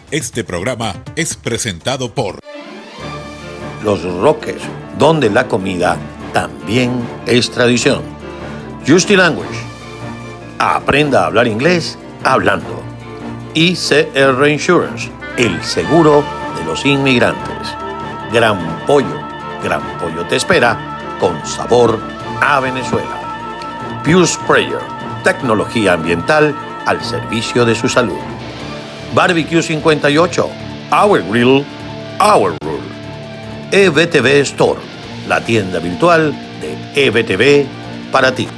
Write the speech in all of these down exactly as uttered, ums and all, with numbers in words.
Este programa es presentado por Los Roques, donde la comida también es tradición. Justy Language. Aprenda a hablar inglés hablando. I C R Insurance, el seguro de los inmigrantes. Gran Pollo. Gran Pollo te espera con sabor a Venezuela. Pure Sprayer, tecnología ambiental al servicio de su salud. Barbecue cincuenta y ocho, Our Grill, Our Rule. E B T V Store, la tienda virtual de E B T V para ti.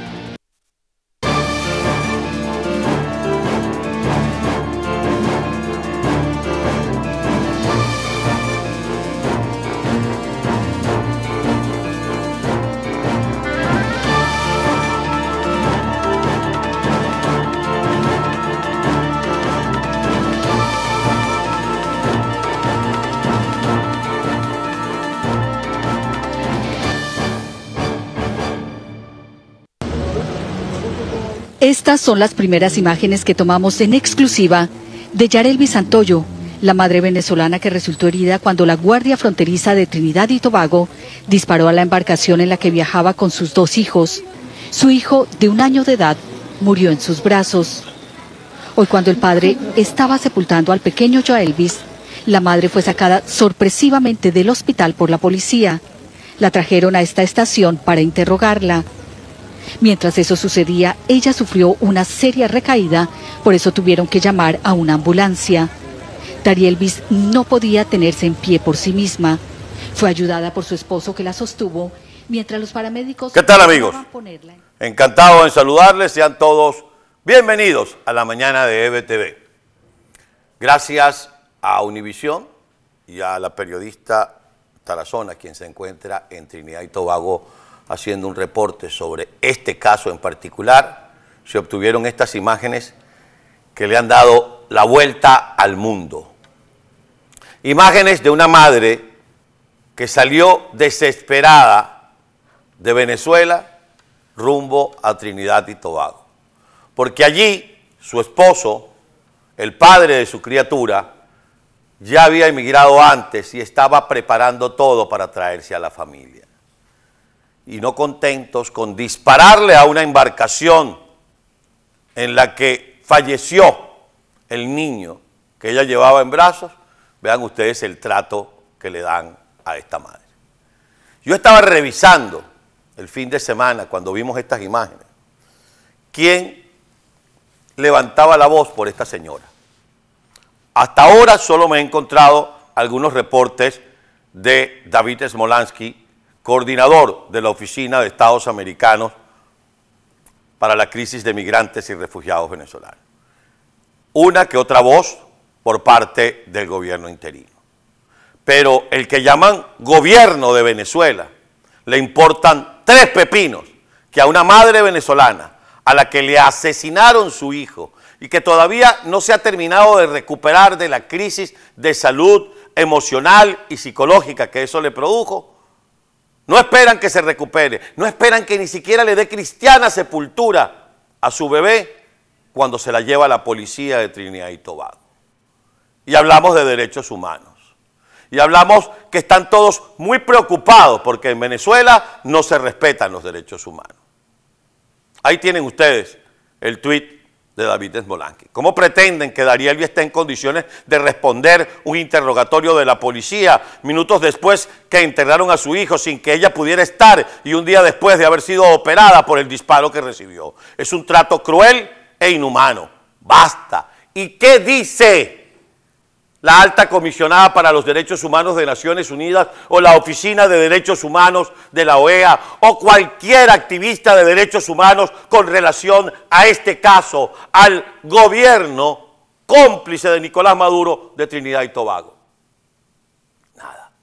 Estas son las primeras imágenes que tomamos en exclusiva de Yarelvis Santoyo, la madre venezolana que resultó herida cuando la Guardia Fronteriza de Trinidad y Tobago disparó a la embarcación en la que viajaba con sus dos hijos. Su hijo, de un año de edad, murió en sus brazos. Hoy, cuando el padre estaba sepultando al pequeño Yarelvis, la madre fue sacada sorpresivamente del hospital por la policía. La trajeron a esta estación para interrogarla. Mientras eso sucedía, ella sufrió una seria recaída, por eso tuvieron que llamar a una ambulancia. Yarelvis no podía tenerse en pie por sí misma. Fue ayudada por su esposo, que la sostuvo, mientras los paramédicos... ¿Qué tal, amigos? Encantado en saludarles, sean todos bienvenidos a la mañana de E B T V. Gracias a Univisión y a la periodista Tarazona, quien se encuentra en Trinidad y Tobago haciendo un reporte sobre este caso en particular, se obtuvieron estas imágenes que le han dado la vuelta al mundo. Imágenes de una madre que salió desesperada de Venezuela rumbo a Trinidad y Tobago, porque allí su esposo, el padre de su criatura, ya había emigrado antes y estaba preparando todo para traerse a la familia. Y no contentos con dispararle a una embarcación en la que falleció el niño que ella llevaba en brazos, vean ustedes el trato que le dan a esta madre. Yo estaba revisando el fin de semana cuando vimos estas imágenes, quién levantaba la voz por esta señora. Hasta ahora solo me he encontrado algunos reportes de David Smolansky, coordinador de la Oficina de Estados Americanos para la Crisis de Migrantes y Refugiados Venezolanos. Una que otra voz por parte del gobierno interino. Pero el que llaman gobierno de Venezuela, le importan tres pepinos que a una madre venezolana a la que le asesinaron su hijo y que todavía no se ha terminado de recuperar de la crisis de salud emocional y psicológica que eso le produjo, no esperan que se recupere, no esperan que ni siquiera le dé cristiana sepultura a su bebé cuando se la lleva la policía de Trinidad y Tobago. Y hablamos de derechos humanos. Y hablamos que están todos muy preocupados porque en Venezuela no se respetan los derechos humanos. Ahí tienen ustedes el tuit de David Smolansky. ¿Cómo pretenden que Yarelvis esté en condiciones de responder un interrogatorio de la policía minutos después que enterraron a su hijo sin que ella pudiera estar y un día después de haber sido operada por el disparo que recibió? Es un trato cruel e inhumano. ¡Basta! ¿Y qué dice la alta comisionada para los derechos humanos de Naciones Unidas o la Oficina de Derechos Humanos de la O E A o cualquier activista de derechos humanos con relación a este caso, al gobierno cómplice de Nicolás Maduro de Trinidad y Tobago? Nada.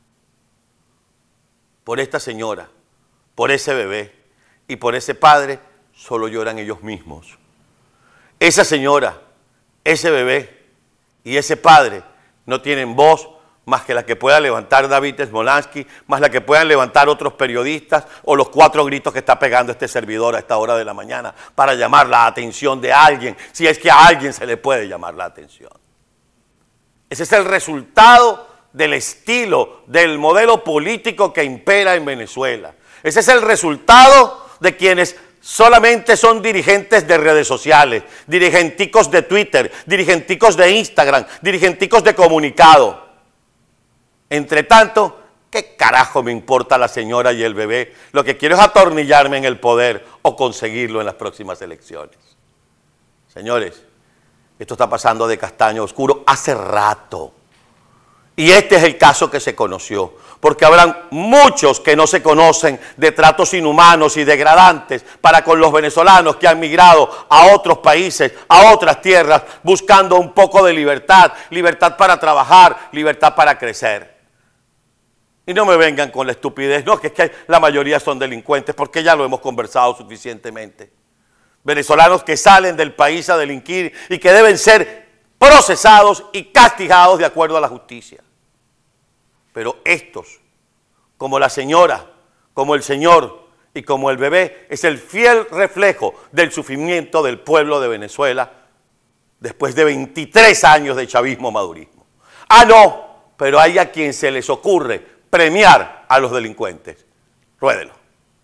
Por esta señora, por ese bebé y por ese padre, solo lloran ellos mismos. Esa señora, ese bebé y ese padre no tienen voz más que la que pueda levantar David Smolansky, más la que puedan levantar otros periodistas o los cuatro gritos que está pegando este servidor a esta hora de la mañana para llamar la atención de alguien, si es que a alguien se le puede llamar la atención. Ese es el resultado del estilo, del modelo político que impera en Venezuela. Ese es el resultado de quienes solamente son dirigentes de redes sociales, dirigenticos de Twitter, dirigenticos de Instagram, dirigenticos de comunicado. Entre tanto, ¿qué carajo me importa la señora y el bebé? Lo que quiero es atornillarme en el poder o conseguirlo en las próximas elecciones. Señores, esto está pasando de castaño oscuro hace rato. Y este es el caso que se conoció, porque habrán muchos que no se conocen de tratos inhumanos y degradantes para con los venezolanos que han migrado a otros países, a otras tierras, buscando un poco de libertad, libertad para trabajar, libertad para crecer. Y no me vengan con la estupidez, no, que es que la mayoría son delincuentes, porque ya lo hemos conversado suficientemente. Venezolanos que salen del país a delinquir y que deben ser procesados y castigados de acuerdo a la justicia. Pero estos, como la señora, como el señor y como el bebé, es el fiel reflejo del sufrimiento del pueblo de Venezuela después de veintitrés años de chavismo-madurismo. Ah, no, pero hay a quien se les ocurre premiar a los delincuentes. Ruédelo.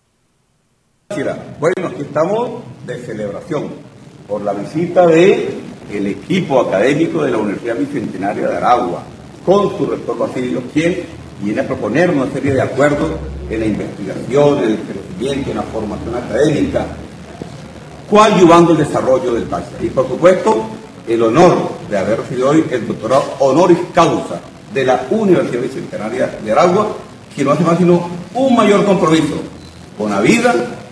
Bueno, aquí estamos de celebración por la visita del equipo académico de la Universidad Bicentenaria de Aragua, con su rector Basilio, quien viene a proponer una serie de acuerdos en la investigación, en el crecimiento, en la formación académica, coadyuvando el desarrollo del país. Y por supuesto, el honor de haber recibido hoy el doctorado honoris causa de la Universidad Bicentenaria de Aragua, que no hace más sino un mayor compromiso con la vida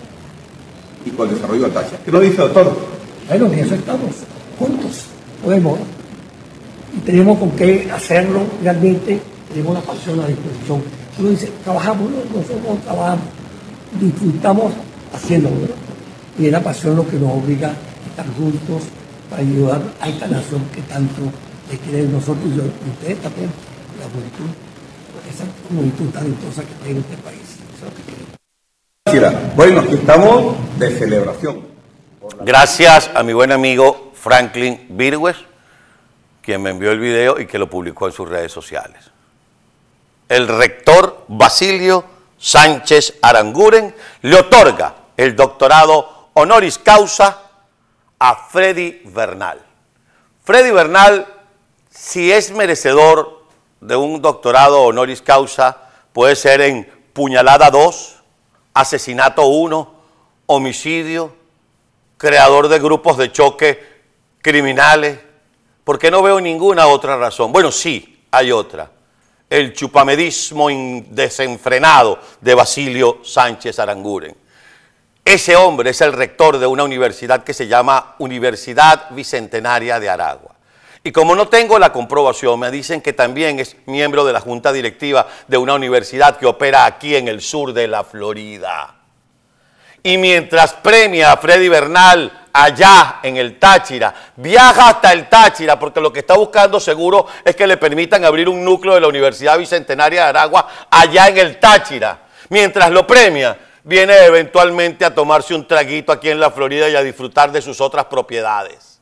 y con el desarrollo del Táchira. ¿Qué nos dice, doctor? Bueno, en eso estamos, juntos, podemos, y tenemos con qué hacerlo realmente, tenemos la pasión a la disposición. Uno dice, trabajamos, ¿no? Nosotros trabajamos, disfrutamos haciéndolo, ¿no? Y es la pasión lo que nos obliga a estar juntos para ayudar a esta nación que tanto le quieren nosotros y ustedes también, la juventud, esa juventud talentosa que tiene este país. Eso es lo que queremos. Bueno, aquí estamos de celebración. Gracias a mi buen amigo Franklin Virgües, quien me envió el video y que lo publicó en sus redes sociales. El rector Basilio Sánchez Aranguren le otorga el doctorado honoris causa a Freddy Bernal. Freddy Bernal, si es merecedor de un doctorado honoris causa, puede ser en puñalada dos, asesinato uno, homicidio, creador de grupos de choque criminales, porque no veo ninguna otra razón. Bueno, sí, hay otra. El chupamedismo desenfrenado de Basilio Sánchez Aranguren. Ese hombre es el rector de una universidad que se llama Universidad Bicentenaria de Aragua. Y como no tengo la comprobación, me dicen que también es miembro de la junta directiva de una universidad que opera aquí en el sur de la Florida. Y mientras premia a Freddy Bernal allá en el Táchira, viaja hasta el Táchira, porque lo que está buscando seguro es que le permitan abrir un núcleo de la Universidad Bicentenaria de Aragua allá en el Táchira. Mientras lo premia, viene eventualmente a tomarse un traguito aquí en la Florida y a disfrutar de sus otras propiedades.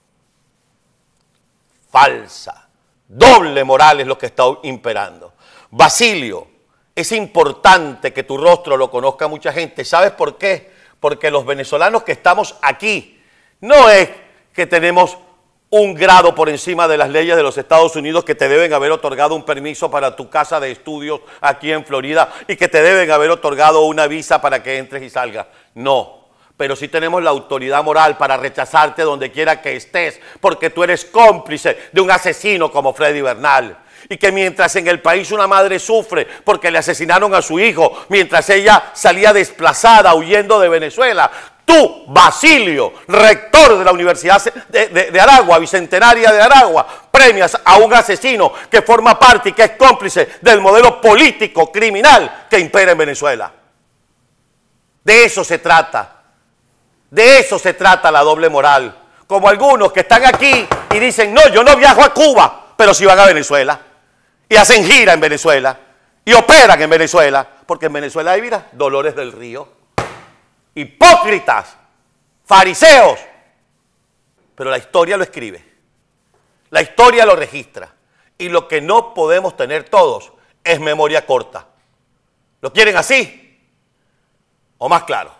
Falsa, doble moral es lo que está imperando. Basilio, es importante que tu rostro lo conozca mucha gente. ¿Sabes por qué? Porque los venezolanos que estamos aquí, no es que tenemos un grado por encima de las leyes de los Estados Unidos que te deben haber otorgado un permiso para tu casa de estudios aquí en Florida y que te deben haber otorgado una visa para que entres y salgas. No, pero sí tenemos la autoridad moral para rechazarte donde quiera que estés, porque tú eres cómplice de un asesino como Freddy Bernal. Y que mientras en el país una madre sufre porque le asesinaron a su hijo, mientras ella salía desplazada huyendo de Venezuela, tú, Basilio, rector de la Universidad de, de, de Aragua, Bicentenaria de Aragua, premias a un asesino que forma parte y que es cómplice del modelo político criminal que impera en Venezuela. De eso se trata. De eso se trata la doble moral. Como algunos que están aquí y dicen, no, yo no viajo a Cuba, pero sí van a Venezuela. Y hacen gira en Venezuela. Y operan en Venezuela. Porque en Venezuela hay, mira, Dolores del Río. Hipócritas, fariseos. Pero la historia lo escribe. La historia lo registra. Y lo que no podemos tener todos es memoria corta. ¿Lo quieren así o más claro?